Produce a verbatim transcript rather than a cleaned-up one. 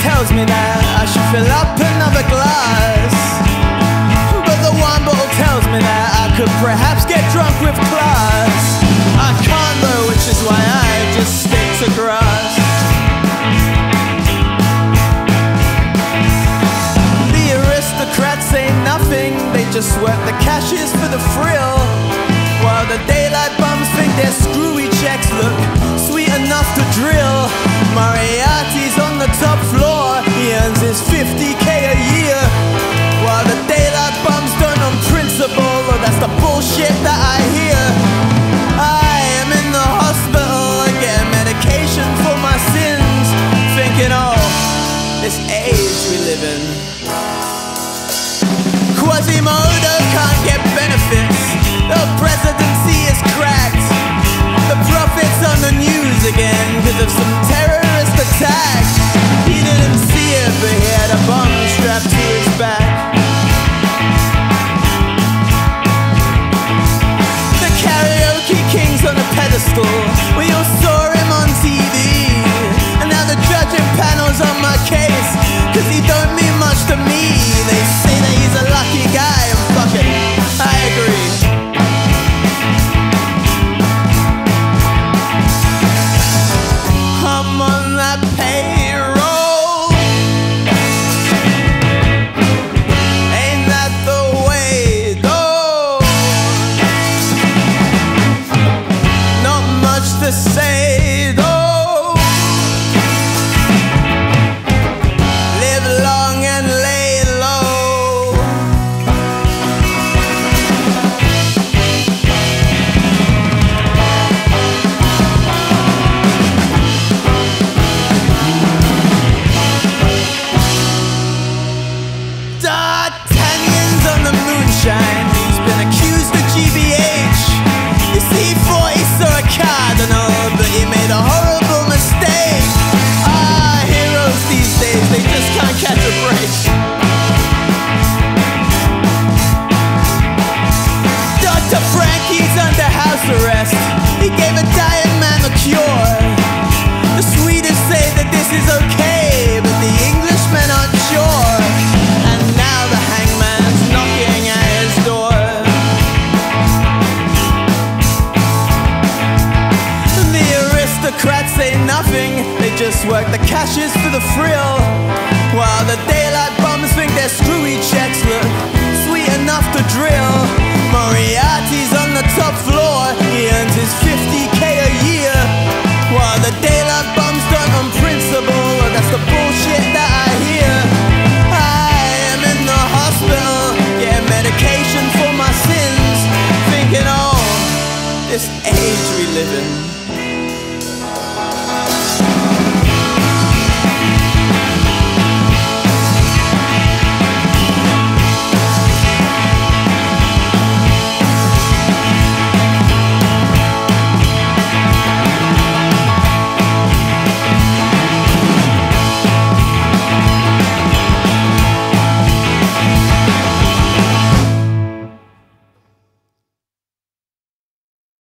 tells me that I should fill up another glass, but the wine bottle tells me that I could perhaps get drunk with class. I can't though, which is why I just stick to grass. The aristocrats say nothing, they just work the cashes for the frill, while the daylight bums think their screwy checks look sweet enough to drill. Moriarty's on the top floor, he earns his fifty K a year, while the daylight bums don't on principle. Oh, that's the bullshit that I hear. I am in the hospital, I get medication for my sins, thinking, oh, this age we live in. Quasimodo can't get benefits, the presidency is cracked, the prophet's on the news again because of some terrorist attack. He didn't see it, but he had a bomb strapped to his back. The karaoke king's on a pedestal, we all saw him on T V, and now the judging panel's on my case, cause he don't mean much to me. They say that he's a lucky guy, and fuck it, I agree. I'm on that payroll, ain't that the way though? Not much to say though. Live long and lay low. D'Artagnan's on the moonshine, he's been accused of G B H. You see, he thought he saw a cardinal, but he made a horrible mistake. Ah, heroes these days, they just can't catch a break. Doctor Frankie's under house arrest, he gave a dying man a cure. The Swedish say that this is okay, but the Englishmen aren't sure. And now the hangman's knocking at his door. The aristocrats say nothing, they just work the cashes for the frill, while the daylight bums think their screwy checks look sweet enough to drill. Moriarty's on the top floor,